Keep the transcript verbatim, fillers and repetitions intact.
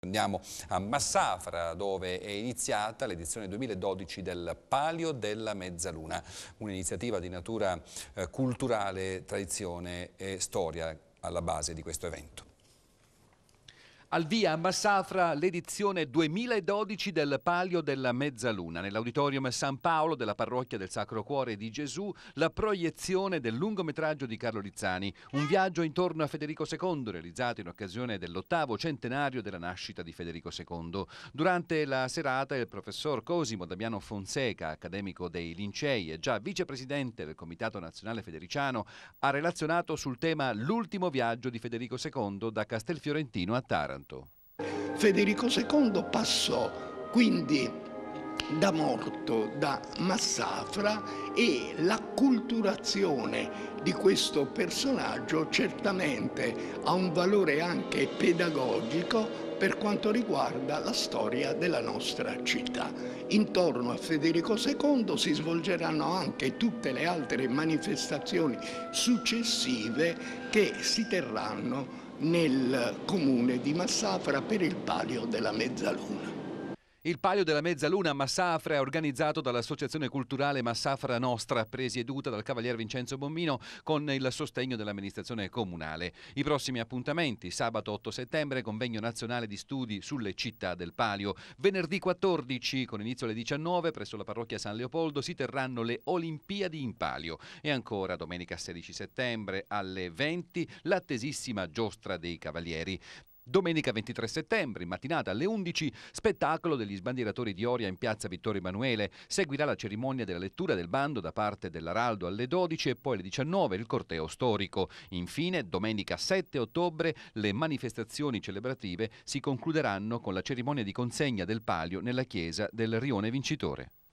Andiamo a Massafra, dove è iniziata l'edizione duemiladodici del Palio della Mezzaluna, un'iniziativa di natura eh, culturale, tradizione e storia alla base di questo evento. Al via a Massafra l'edizione duemiladodici del Palio della Mezzaluna. Nell'Auditorium San Paolo della Parrocchia del Sacro Cuore di Gesù, la proiezione del lungometraggio di Carlo Rizzani, un viaggio intorno a Federico secondo, realizzato in occasione dell'ottavo centenario della nascita di Federico secondo. Durante la serata il professor Cosimo Damiano Fonseca, accademico dei Lincei e già vicepresidente del Comitato Nazionale Federiciano, ha relazionato sul tema L'ultimo viaggio di Federico secondo da Castelfiorentino a Taranto. Federico secondo passò quindi da morto da Massafra e l'acculturazione di questo personaggio certamente ha un valore anche pedagogico per quanto riguarda la storia della nostra città. Intorno a Federico secondo si svolgeranno anche tutte le altre manifestazioni successive che si terranno nel comune di Massafra per il Palio della Mezzaluna. Il Palio della Mezzaluna a Massafra è organizzato dall'Associazione Culturale Massafra Nostra, presieduta dal Cavalier Vincenzo Bommino, con il sostegno dell'amministrazione comunale. I prossimi appuntamenti: sabato otto settembre, convegno nazionale di studi sulle città del Palio. Venerdì quattordici, con inizio alle diciannove, presso la parrocchia San Leopoldo, si terranno le Olimpiadi in Palio. E ancora domenica sedici settembre alle venti, l'attesissima Giostra dei Cavalieri. Domenica ventitré settembre, in mattinata alle undici, spettacolo degli sbandieratori di Oria in piazza Vittorio Emanuele. Seguirà la cerimonia della lettura del bando da parte dell'Araldo alle dodici e poi alle diciannove il corteo storico. Infine, domenica sette ottobre, le manifestazioni celebrative si concluderanno con la cerimonia di consegna del palio nella chiesa del Rione Vincitore.